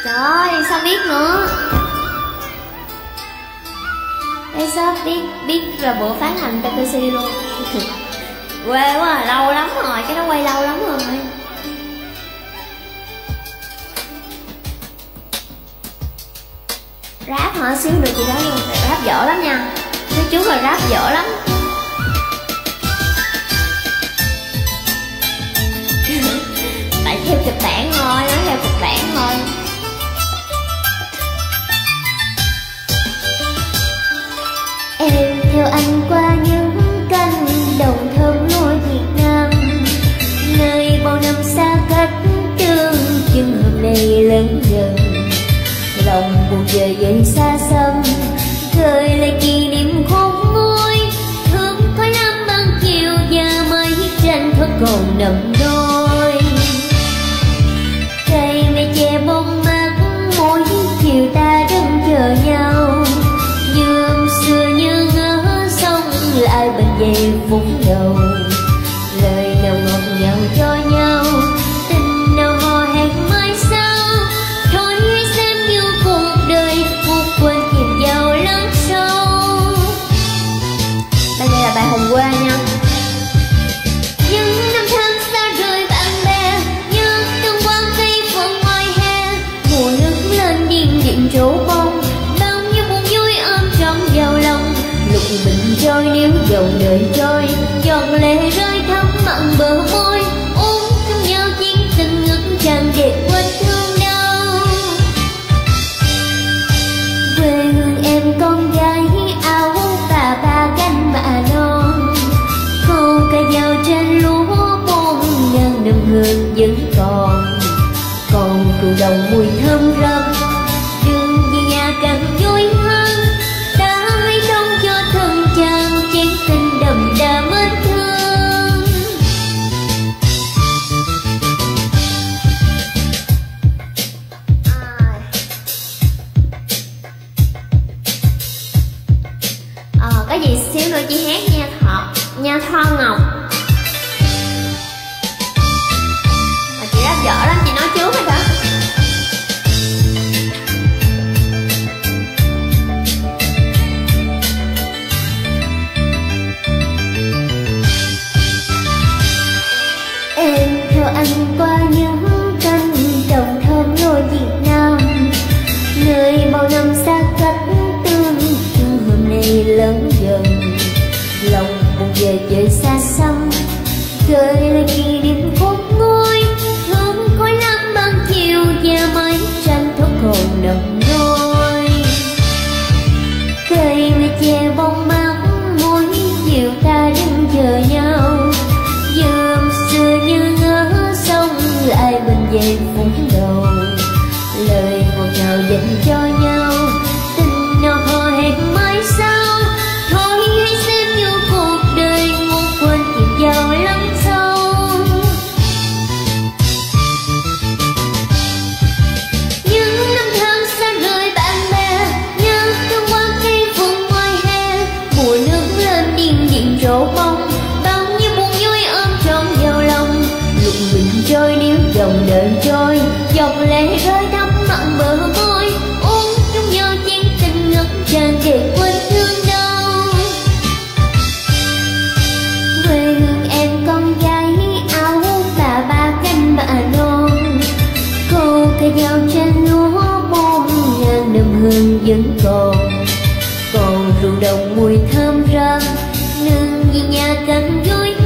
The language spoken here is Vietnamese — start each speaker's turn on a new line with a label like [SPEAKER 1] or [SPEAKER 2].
[SPEAKER 1] Trời ơi, sao biết nữa? Ê, sao biết là bữa phát hành TPC luôn. Quê quá à, lâu lắm rồi, cái đó quay lâu lắm rồi. Rap hả? Xíu được chị đó luôn. Rap dở lắm nha. Nói trước là rap dở lắm. Tại theo kịch bản thôi, nói theo kịch bản thôi.
[SPEAKER 2] Em theo anh qua những cánh đồng thơm lúa Việt Nam, nơi bao năm xa cách tương chừng hôm nay lớn dần. Lòng buồn giờ dậy xa xăm, gợi lại kỷ niệm khôn nguôi. Hương khói lam ban chiều và mây tranh thoát còn nằm đôi. Cây mây che bóng mát, mỗi chiều ta đứng chờ nhau. Như xưa như ngỡ xong lại bên về phút đầu. Lời nào ngọt ngào cho nhau, tình nào hò hẹn mai sau. Thôi hãy xem như cuộc đời một quên chìm vào lắng sâu.
[SPEAKER 1] Đây là bài Hồng Quê nha.
[SPEAKER 2] Những năm tháng xa rời bạn bè, như từng quang cây phượng ngoài hè. Mùa nước lên điên điện trổ bông, bao nhiêu buồn vui ôm trọn vào lòng. Lục bình trôi níu dòng đời trôi, giọt lệ rơi thấm mặn bờ môi. Ôm trong nhau chiến tình ngực tràn để quên thương đau. Quê hương em con gái áo và ba cánh mạ non. Cô ca dao trên lúa bốn ngàn năm hương vẫn còn. Còn cừu đồng mùi thơm râm, đường về nhà càng vui hơn. Ta hãy đông cho thân chàng chén tình đậm đà mến thương.
[SPEAKER 1] Có gì xíu nữa chị hát nha Thoa Ngọc. Chị rap dở lắm, chị nói trước rồi đó.
[SPEAKER 2] Em theo anh qua những cánh đồng thơm lúa Việt Nam, nơi bao năm xa cách tương chừng hôm nay lớn dần. Lòng buồn về trời xa xăm, gợi lại kỷ niệm khôn nguôi. Hương khói lam ban chiều và mây tranh thoát còn nằm đôi. Cây mây che bóng mát, mỗi chiều ta đứng chờ nhau. Dườm xưa như ngỡ xong lại bên về phút đầu. Lời ngọt ngào dành cho nhau, tình nào hò hẹn mai sau. Thôi hãy xem như cuộc đời một quên chìm vào lắng sâu. Những năm tháng xa rời bạn bè, như từng quang cây phượng ngoài hè. Mùa nước lên điên điện trổ bông, bao nhiêu buồn vui ôm trọn vào lòng. Lục bình trôi níu dòng đời trôi, giọt lệ rơi thấm mặn bờ môi. Ôm trong nhau chiến tình ngất tràn để quên thương đau. Quê hương em con gái áo và ba cánh mạ non. Cô ca dao trên lúa bốn ngàn năm hương vẫn còn. Còn ruộng đồng mùi thơm râm, nương về nhà càng vui